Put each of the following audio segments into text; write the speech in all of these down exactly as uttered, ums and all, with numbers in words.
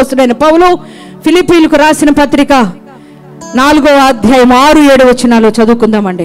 అపోస్తలుడైన పౌలు ఫిలిప్పీయులకు రాసిన పత్రిక నాలుగో అధ్యాయం ఆరు ఏడు వచనాలు చదువుకుందామండి.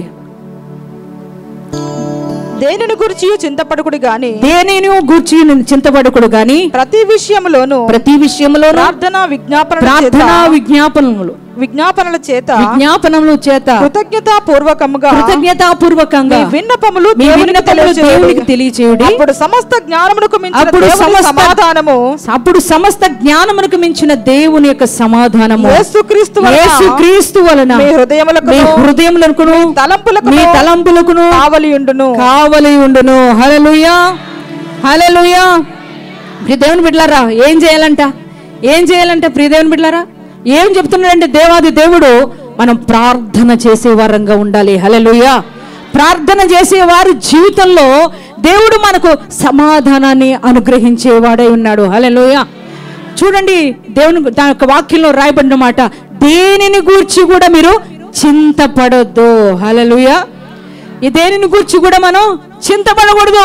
దేనిని గురించి చింతపడకుడు గాని దేనిని గూర్చి చింతపడకుడు గాని ప్రతి విషయములోను ప్రతి విషయములో ప్రార్థన విజ్ఞాపన ప్రార్థనా విజ్ఞాపనములు విజ్ఞాపనల చేత విజ్ఞాపనముల చేత కృతజ్ఞతా పూర్వకముగా కృతజ్ఞతా పూర్వకంగా విన్నపములు దేవునికి తెలియచేయుడి. అప్పుడు సమస్త జ్ఞానమునకు మించిన అప్పుడు దేవుని సమాధానము అప్పుడు సమస్త జ్ఞానమునకు మించిన దేవుని యొక్క సమాధానము యేసుక్రీస్తు వలన యేసుక్రీస్తు వలన మీ హృదయములకు మీ హృదయములకు తలంపులకు మీ తలంపులకు కావలి ఉండును కావలి ఉండును. హల్లెలూయా హల్లెలూయా. ప్రియ దేవుని బిడ్డలారా, ఏం చేయాలంట ఏం చేయాలంట ప్రియ దేవుని బిడ్డలారా, ఏం చెప్తున్నాడంటే దేవాది దేవుడు మనం ప్రార్థన చేసే వారంగా ఉండాలి. హల్లెలూయా. ప్రార్థన చేసే వారి జీవితంలో దేవుడు మనకు సమాధానాన్ని అనుగ్రహించేవాడై ఉన్నాడు. హల్లెలూయా. చూడండి, దేవుని దాని యొక్క వాక్యంలో రాయబడిన మాట, దేనిని గూర్చి కూడా మీరు చింతపడొద్దు. హల్లెలూయా. ఈ దేనిని గూర్చి కూడా మనం చింతపడకూడదు.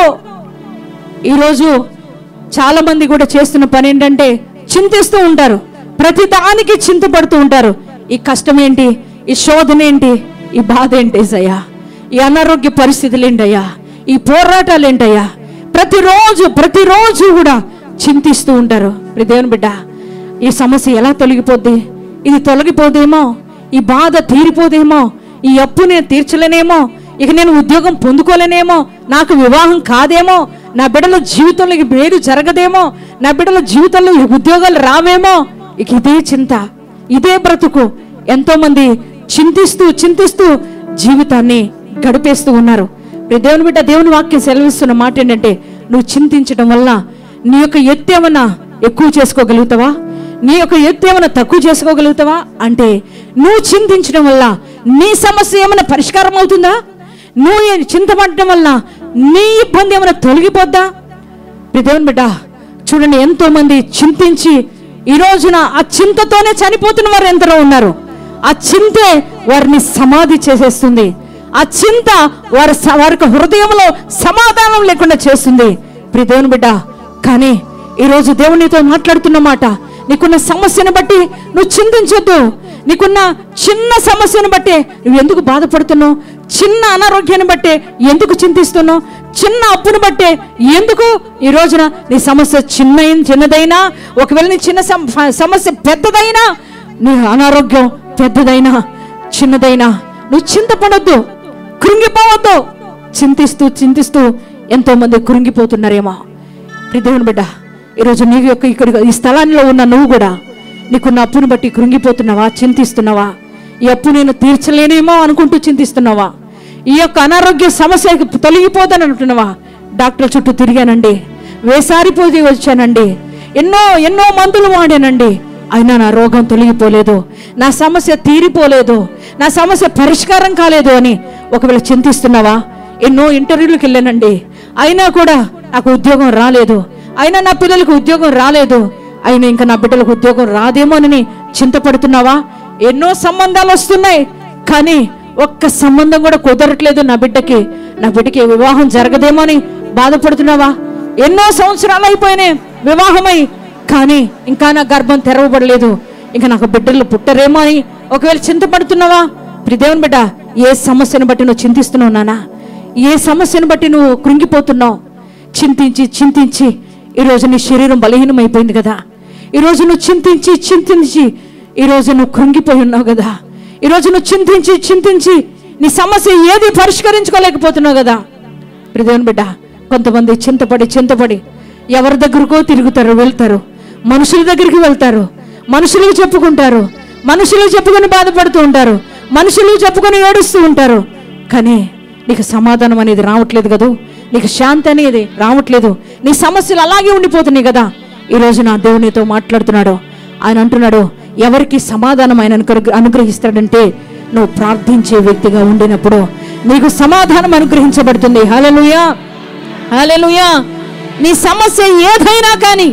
ఈరోజు చాలా మంది కూడా చేస్తున్న పని ఏంటంటే చింతిస్తూ ఉంటారు, ప్రతి దానికి చింతపడుతూ ఉంటారు. ఈ కష్టం ఏంటి, ఈ శోధన ఏంటి, ఈ బాధ ఏంటి ఏసయ్యా, ఈ అనారోగ్య పరిస్థితులు ఏంటయ్యా, ఈ పోరాటాలు ఏంటయ్యా, ప్రతిరోజు ప్రతిరోజు కూడా చింతిస్తూ ఉంటారు. ప్రియ దేవుని బిడ్డ, ఈ సమస్య ఎలా తొలగిపోద్ది, ఇది తొలగిపోదేమో, ఈ బాధ తీరిపోదేమో, ఈ అప్పు నేను తీర్చలేనేమో, ఇక నేను ఉద్యోగం పొందుకోలేనేమో, నాకు వివాహం కాదేమో, నా బిడ్డల జీవితంలో మేలు జరగదేమో, నా బిడ్డల జీవితంలో ఉద్యోగాలు రావేమో, ఇక ఇదే చింత, ఇదే బ్రతుకు. ఎంతో మంది చింతిస్తూ చింతిస్తూ జీవితాన్ని గడిపేస్తూ ఉన్నారు. దేవుని బిడ్డ, దేవుని వాక్యం సెలవిస్తున్న మాట ఏంటంటే, నువ్వు చింతించడం వల్ల నీ యొక్క ఎత్తు ఏమన్నా ఎక్కువ చేసుకోగలుగుతావా, నీ యొక్క ఎత్తు ఏమైనా తక్కువ చేసుకోగలుగుతావా అంటే, నువ్వు చింతించడం వల్ల నీ సమస్య ఏమైనా పరిష్కారం అవుతుందా, నువ్వు చింతపడటం వల్ల నీ ఇబ్బంది ఏమైనా తొలగిపోద్దా? దేవుని బిడ్డ చూడండి, ఎంతో మంది చింతించి ఈ రోజున ఆ చింతతోనే చనిపోతున్న వారు ఎంతలో ఉన్నారు. ఆ చింతే వారిని సమాధి చేసేస్తుంది. ఆ చింత వారి వారికి హృదయంలో సమాధానం లేకుండా చేస్తుంది. ప్రియ దేవుని బిడ్డ, కానీ ఈరోజు దేవునితో మాట్లాడుతున్న మాట, నీకున్న సమస్యను బట్టి నువ్వు చింతించొద్దు. నీకున్న చిన్న సమస్యను బట్టి నువ్వు ఎందుకు బాధపడుతున్నావు, చిన్న అనారోగ్యాన్ని బట్టే ఎందుకు చింతిస్తున్నావు, చిన్న అప్పును బట్టే ఎందుకు ఈ రోజున నీ సమస్య చిన్న చిన్నదైనా, ఒకవేళ నీ చిన్న సమస్య పెద్దదైనా, నీ అనారోగ్యం పెద్దదైనా చిన్నదైనా నువ్వు చింతపడొద్దు, కృంగిపోవద్దు. చింతిస్తూ చింతిస్తూ ఎంతో మంది కృంగిపోతున్నారేమో. దేవుని బిడ్డ, ఈరోజు నీ యొక్క ఇక్కడ ఈ స్థలాల్లో ఉన్న నువ్వు కూడా నీకున్న అప్పును బట్టి కృంగిపోతున్నావా, చింతిస్తున్నావా? ఈ అప్పు నేను తీర్చలేనేమో అనుకుంటూ చింతిస్తున్నావా? ఈ యొక్క అనారోగ్య సమస్య తొలగిపోదని అంటున్నావా? డాక్టర్ చుట్టూ తిరిగానండి, వేసారిపోయి వచ్చానండి, ఎన్నో ఎన్నో మందులు వాడానండి, అయినా నా రోగం తొలగిపోలేదు, నా సమస్య తీరిపోలేదు, నా సమస్య పరిష్కారం కాలేదు అని ఒకవేళ చింతిస్తున్నావా? ఎన్నో ఇంటర్వ్యూలకు వెళ్ళానండి, అయినా కూడా నాకు ఉద్యోగం రాలేదు, అయినా నా పిల్లలకు ఉద్యోగం రాలేదు, అయినా ఇంకా నా బిడ్డలకు ఉద్యోగం రాదేమోనని చింతపడుతున్నావా? ఎన్నో సంబంధాలు వస్తున్నాయి, కానీ ఒక్క సంబంధం కూడా కుదరట్లేదు నా బిడ్డకి, నా బిడ్డకి వివాహం జరగదేమో అని బాధపడుతున్నావా? ఎన్నో సంవత్సరాలు అయిపోయినాయి వివాహమై, కానీ ఇంకా నా గర్భం తెరవబడలేదు, ఇంకా నాకు బిడ్డలు పుట్టరేమో అని ఒకవేళ చింతపడుతున్నావా? ప్రియ దేవుని బిడ్డ, ఏ సమస్యను బట్టి నువ్వు చింతిస్తున్నావు నానా? ఏ సమస్యను బట్టి నువ్వు కృంగిపోతున్నావు? చింతించి చింతించి ఈరోజు నీ శరీరం బలహీనమైపోయింది కదా, ఈరోజు నువ్వు చింతించి చింతించి ఈరోజు నువ్వు కృంగిపోయి ఉన్నావు కదా, ఈరోజు నువ్వు చింతించి చింతించి నీ సమస్య ఏది పరిష్కరించుకోలేకపోతున్నావు కదా. ప్రియ దేవుని బిడ్డ, కొంతమంది చింతపడి చింతపడి ఎవరి దగ్గరకో తిరుగుతారు, వెళ్తారు, మనుషుల దగ్గరికి వెళ్తారు, మనుషులకు చెప్పుకుంటారు, మనుషులకు చెప్పుకొని బాధపడుతూ ఉంటారు, మనుషులకు చెప్పుకొని ఏడుస్తూ ఉంటారు, కానీ నీకు సమాధానం అనేది రావట్లేదు కదా, నీకు శాంతి అనేది రావట్లేదు, నీ సమస్యలు అలాగే ఉండిపోతున్నాయి కదా. ఈరోజు నా దేవునితో మాట్లాడుతున్నాడు. ఆయన అంటున్నాడు, ఎవరికి సమాధానం ఆయన అనుగ్రహిస్తాడంటే నువ్వు ప్రార్థించే వ్యక్తిగా ఉండినప్పుడు నీకు సమాధానం అనుగ్రహించబడుతుంది. హల్లెలూయా హల్లెలూయా. నీ సమస్య ఏదైనా కానీ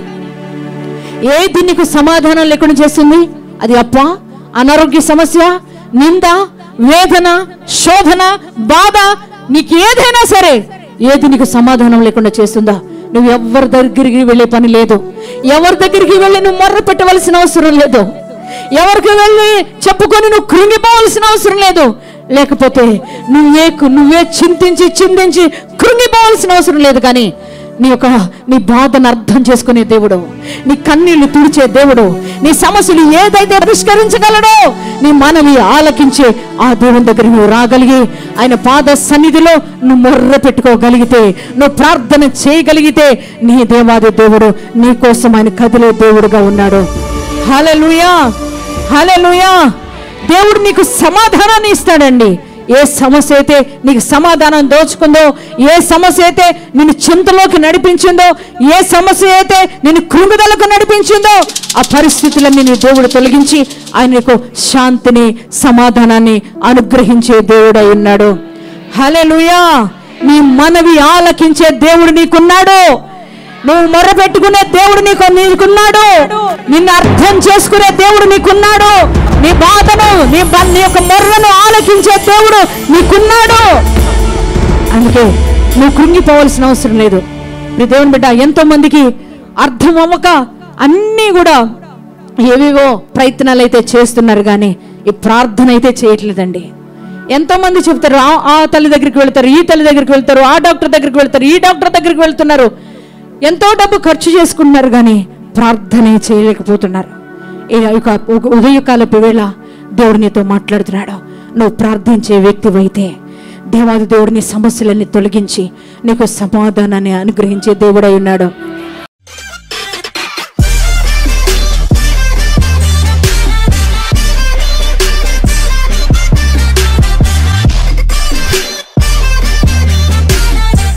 ఏది నీకు సమాధానం లేకుండా చేస్తుంది? అది అప్ప, అనారోగ్య సమస్య, నింద, వేదన, శోధన, బాధ, నీకు ఏదైనా సరే ఏది నీకు సమాధానం లేకుండా చేస్తుందా? నువ్వు ఎవరి దగ్గరికి వెళ్ళే పని లేదు. ఎవరి దగ్గరికి వెళ్ళి నువ్వు మొర్ర పెట్టవలసిన అవసరం లేదు. ఎవరికి వెళ్ళి చెప్పుకొని నువ్వు కృంగిపోవలసిన అవసరం లేదు. లేకపోతే నువ్వే నువ్వే చింతించి చింతించి కృంగిపోవలసిన అవసరం లేదు. కానీ నీ యొక్క నీ బాధను అర్థం చేసుకునే దేవుడు, నీ కన్నీళ్లు తుడిచే దేవుడు, నీ సమస్యలు ఏదైతే పరిష్కరించగలడో నీ మనవి ఆలకించే ఆ దేవుని దగ్గర నువ్వు రాగలిగి ఆయన పాద సన్నిధిలో నువ్వు మొర్ర పెట్టుకోగలిగితే, నువ్వు ప్రార్థన చేయగలిగితే నీ దేవాది దేవుడు నీ కోసం ఆయన కదిలే దేవుడుగా ఉన్నాడు. హల్లెలూయా, హల్లెలూయా. దేవుడు నీకు సమాధానాన్ని ఇస్తాడండి. ఏ సమస్య అయితే నీకు సమాధానం దోచుకుందో, ఏ సమస్య అయితే నిన్ను చింతలోకి నడిపించిందో, ఏ సమస్య అయితే నిన్ను కృంగుదలకు నడిపించిందో ఆ పరిస్థితులన్నీ నీ దేవుడు తొలగించి ఆయన నీకు శాంతిని సమాధానాన్ని అనుగ్రహించే దేవుడై ఉన్నాడు. హల్లెలూయా. నీ మనవి ఆలకించే దేవుడు నీకున్నాడు. నువ్వు మొర్ర పెట్టుకునే దేవుడు నీకు నీకున్నాడు. నిన్ను అర్థం చేసుకునే దేవుడు నీకున్నాడు. నీ బాధను నీ నీ యొక్క మొర్రను ఆలకించే దేవుడు నీకున్నాడు. అందుకే నువ్వు కృంగిపోవలసిన అవసరం లేదు. నీ దేవుని బిడ్డ ఎంతో మందికి అర్థం అవ్వక అన్నీ కూడా ఏవేవో ప్రయత్నాలు అయితే చేస్తున్నారు, కానీ ఈ ప్రార్థన అయితే చేయట్లేదండి. ఎంతో మంది చెప్తారు, ఆ తల్లి దగ్గరికి వెళ్తారు, ఈ తల్లి దగ్గరికి వెళ్తారు, ఆ డాక్టర్ దగ్గరికి వెళ్తారు, ఈ డాక్టర్ దగ్గరికి వెళ్తున్నారు, ఎంతో డబ్బు ఖర్చు చేసుకుంటున్నారు, కానీ ప్రార్థనే చేయలేకపోతున్నారు. ఉదయకాలపు వేళ దేవుడు నీతో మాట్లాడుతున్నాడు. నువ్వు ప్రార్థించే వ్యక్తివైతే దేవాది దేవుడిని సమస్యలన్నీ తొలగించి నీకు సమాధానాన్ని అనుగ్రహించే దేవుడై ఉన్నాడు.